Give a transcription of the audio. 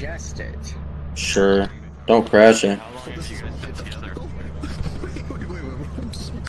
ingest it. Sure. Don't crash it. How long have you guys been